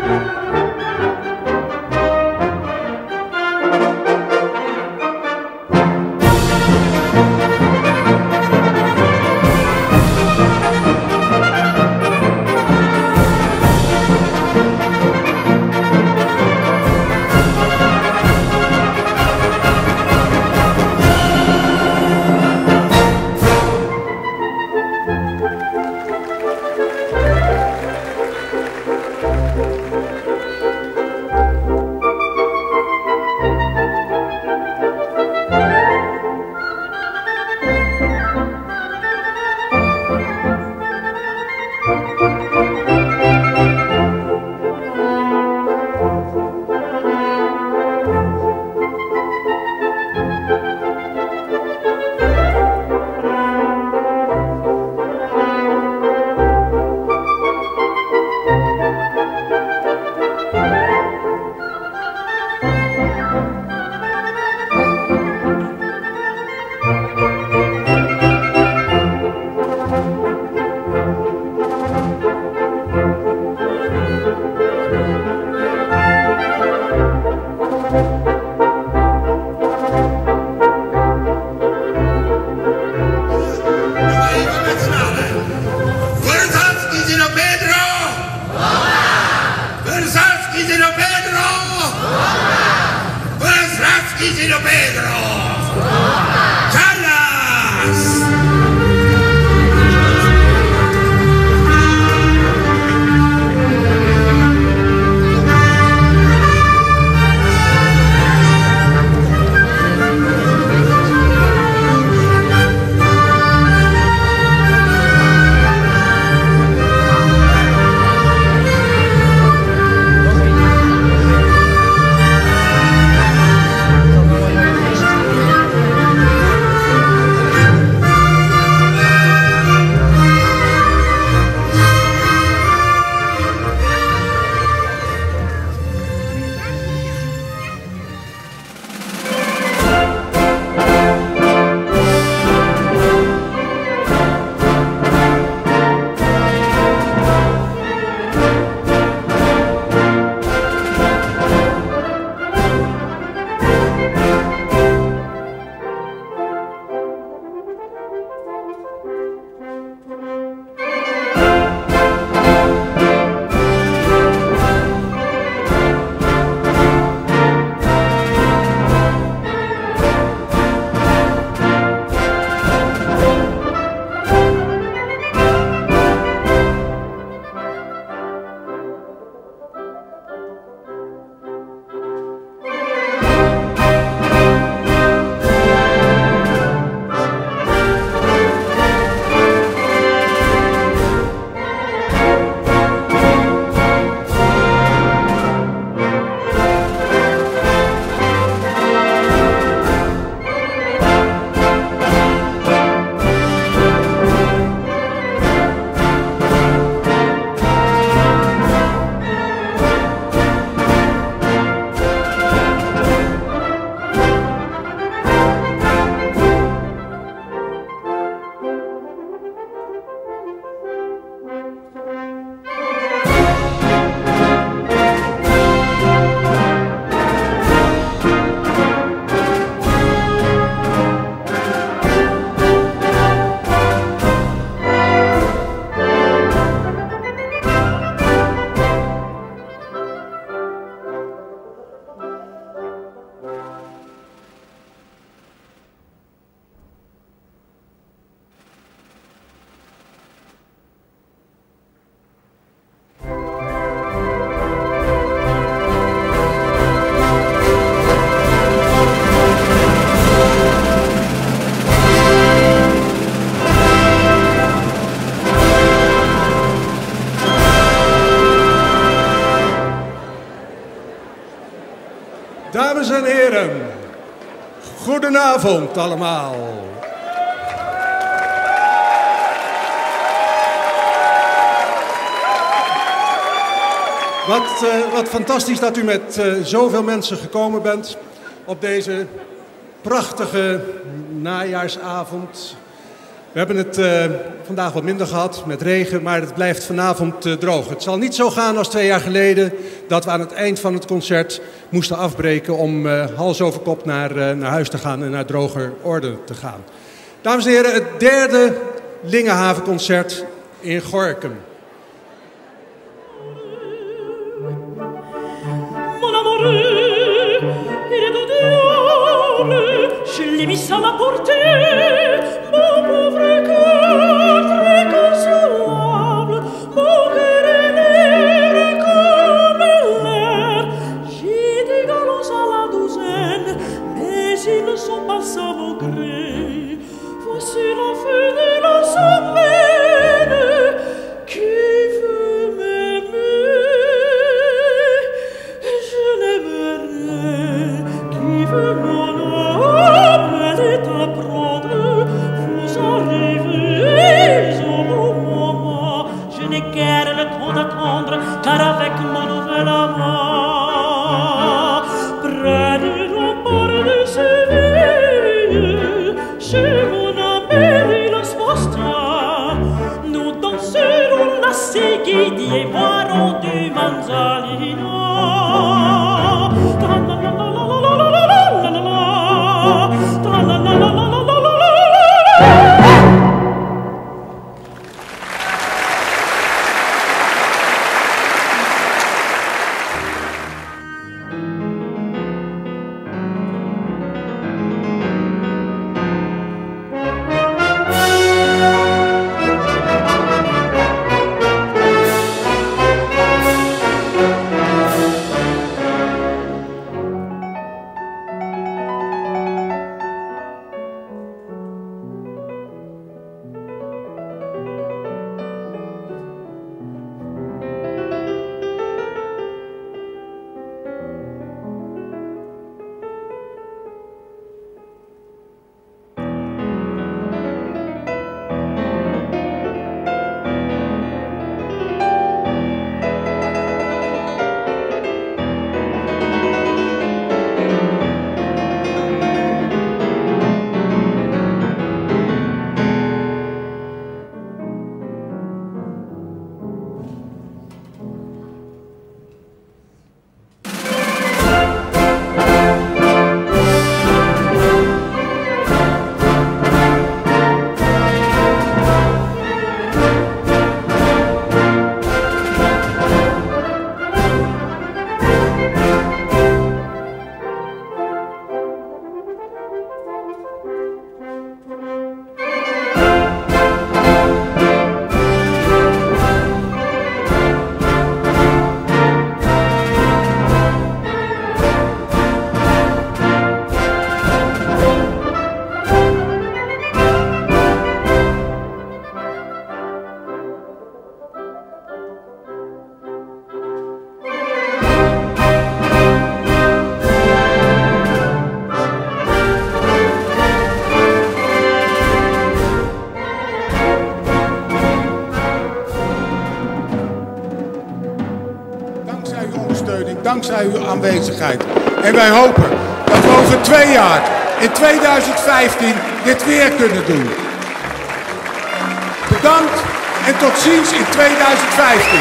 Dames en heren, goedenavond allemaal. Wat fantastisch dat u met zoveel mensen gekomen bent op deze prachtige najaarsavond. We hebben het vandaag wat minder gehad met regen, maar het blijft vanavond droog. Het zal niet zo gaan als 2 jaar geleden dat we aan het eind van het concert moesten afbreken om hals over kop naar huis te gaan en naar droger orde te gaan. Dames en heren, het derde Lingenhavenconcert in Gorinchem. Je l'ai mis à la portée, mon pauvre cœur très consolable, mon cœur est l'air comme l'air. J'ai des galons à la douzaine, mais ils ne sont pas à mon gré. Voici la fin de la semaine, qui veut m'aimer, je l'aimerai, qui veut m'aimer. Vous arrivez au bon moment. Je n'ai guère le temps d'attendre, car avec mon nouvel amant, près du rempart de Séville, chez mon ami Los Mostra, nous danserons la Seguidi et boirons du Manzanino. Dankzij uw aanwezigheid. En wij hopen dat we over 2 jaar, in 2015, dit weer kunnen doen. Bedankt en tot ziens in 2015.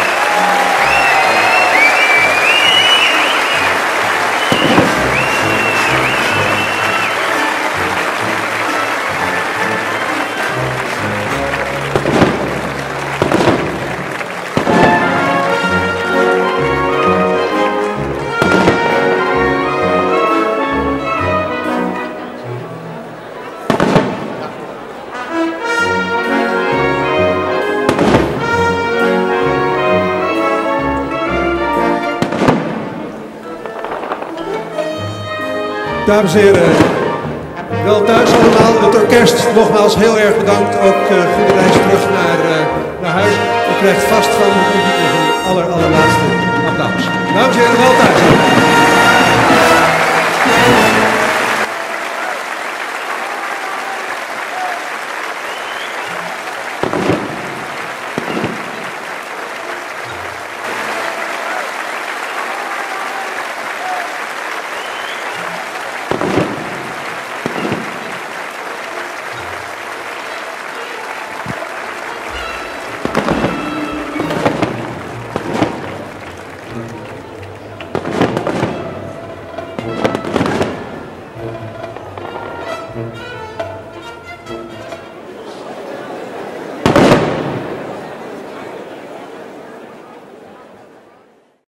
Dames en heren, wel thuis allemaal. Het orkest nogmaals heel erg bedankt. Ook goede reis terug naar huis. U krijgt vast van het publiek nog een allerlaatste applaus. Dames en heren, wel thuis.